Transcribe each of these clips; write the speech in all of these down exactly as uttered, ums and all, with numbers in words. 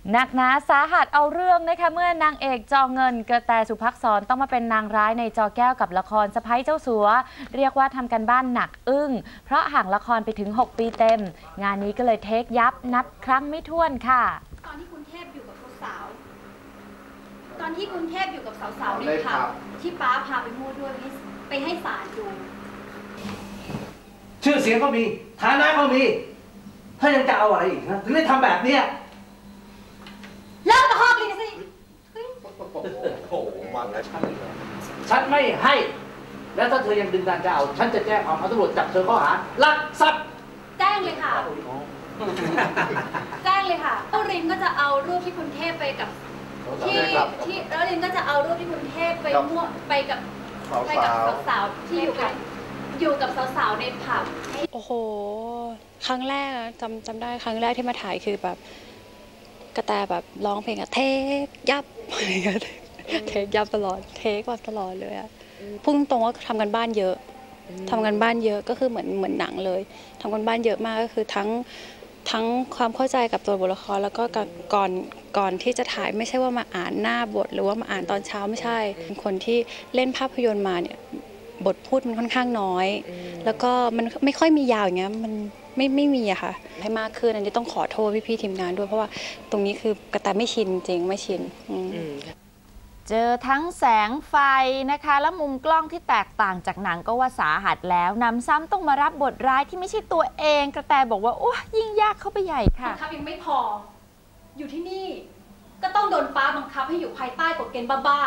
หนักหนาสาหัสเอาเรื่องนะคะเมื่อนางเอกจอเงินกระแตสุภักษรต้องมาเป็นนางร้ายในจอแก้วกับละครสะใภ้เจ้าสัวเรียกว่าทำกันบ้านหนักอึ้งเพราะห่างละครไปถึงหกปีเต็มงานนี้ก็เลยเทคยับนับครั้งไม่ถ้วนค่ะตอนที่คุณเทพอยู่กับสาวตอนที่คุณเทพอยู่กับสาวๆในผับที่ป้าพาไปมั่วด้วยไปให้ศาลดูชื่อเสียงก็มีฐานะก็มีถ้ายังจะเอาอะไรอีกนะถึงได้ทำแบบเนี้ยเลิกกับฮอกเลยนะสิโอ้โหวางแล้วฉันฉันไม่ให้แล้วถ้าเธอยังดึงดันจะเอาฉันจะแจ้งความเอาตำรวจจับเธอข้อหาลักทรัพย์แจ้งเลยค่ะแจ้งเลยค่ะแล้วรินก็จะเอารูปที่คุณเทพไปกับที่ที่แล้วรินก็จะเอารูปที่คุณเทพไปมั่วไปกับไปกับสาวๆที่อยู่กับอยู่กับสาวๆในผับโอ้โหครั้งแรกจำจำได้ครั้งแรกที่มาถ่ายคือแบบกระแตแบบร้องเพลงอะเทคยับเทคยับตลอดเทคแบบตลอดเลยอะพุ่งตรงว่าทำกันบ้านเยอะทำกันบ้านเยอะก็คือเหมือนเหมือนหนังเลยทำกันบ้านเยอะมากก็คือทั้งทั้งความเข้าใจกับตัวบทละครแล้วก็ก่อนก่อนที่จะถ่ายไม่ใช่ว่ามาอ่านหน้าบทหรือว่ามาอ่านตอนเช้าไม่ใช่เป็นคนที่เล่นภาพยนตร์มาเนี่ยบทพูดมันค่อนข้างน้อยแล้วก็มันไม่ค่อยมียาวอย่างเงี้ยมันไม่ไม่มีอะค่ะให้มากขึ้นอันนี้ต้องขอโทษพี่ๆทีมงานด้วยเพราะว่าตรงนี้คือกระแตไม่ชินจริงไม่ชินเจอทั้งแสงไฟนะคะและมุมกล้องที่แตกต่างจากหนังก็ว่าสาหัสแล้วนำซ้ำต้องมารับบทร้ายที่ไม่ใช่ตัวเองกระแตบอกว่าโอ้ยิ่งยากเข้าไปใหญ่ค่ะบังคับยังไม่พออยู่ที่นี่ก็ต้องโดนป้าบังคับให้อยู่ภายใต้กฎเกณฑ์บ้า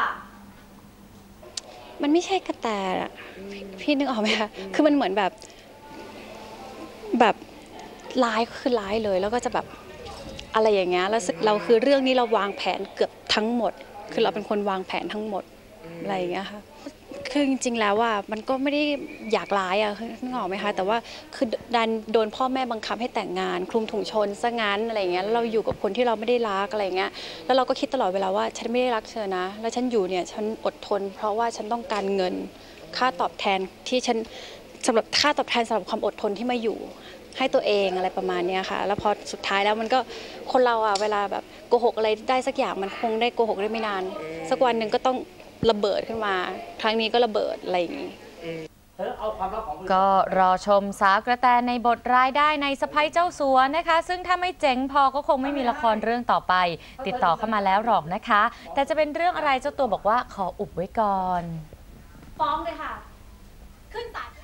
มันไม่ใช่กระแตอะพี่นึกออกไหมคะคือมันเหมือนแบบแบบร้ายก็คือร้ายเลยแล้วก็จะแบบอะไรอย่างเงี้ยแล้วเราคือเรื่องนี้เราวางแผนเกือบทั้งหมดคือเราเป็นคนวางแผนทั้งหมดอะไรอย่างเงี้ยค่ะคือจริงๆแล้วว่ามันก็ไม่ได้อยากร้ายอะนึกออกไหมคะแต่ว่าคือดันโดนพ่อแม่บังคับให้แต่งงานคลุมถุงชนซะงั้นอะไรอย่างเงี้ยแล้วเราอยู่กับคนที่เราไม่ได้รักอะไรอย่างเงี้ยแล้วเราก็คิดตลอดเวลาว่าฉันไม่ได้รักเธอนะแล้วฉันอยู่เนี่ยฉันอดทนเพราะว่าฉันต้องการเงินค่าตอบแทนที่ฉันสำหรับค่าตอบแทนสำหรับความอดทนที่มาอยู่ให้ตัวเองอะไรประมาณนี้ค่ะแล้วพอสุดท้ายแล้วมันก็คนเราอะเวลาแบบโกหกอะไรได้สักอย่างมันคงได้โกหกได้ไม่นานสักวันหนึ่งก็ต้องระเบิดขึ้นมาครั้งนี้ก็ระเบิดอะไรอย่างนี้ก็รอชมสาวกระแตในบทรายได้ในสะใภ้เจ้าสัวนะคะซึ่งถ้าไม่เจ๋งพอก็คงไม่มีละครเรื่องต่อไปติดต่อเข้ามาแล้วหรอกนะคะแต่จะเป็นเรื่องอะไรเจ้าตัวบอกว่าขออุบไว้ก่อนฟ้องเลยค่ะขึ้นศาล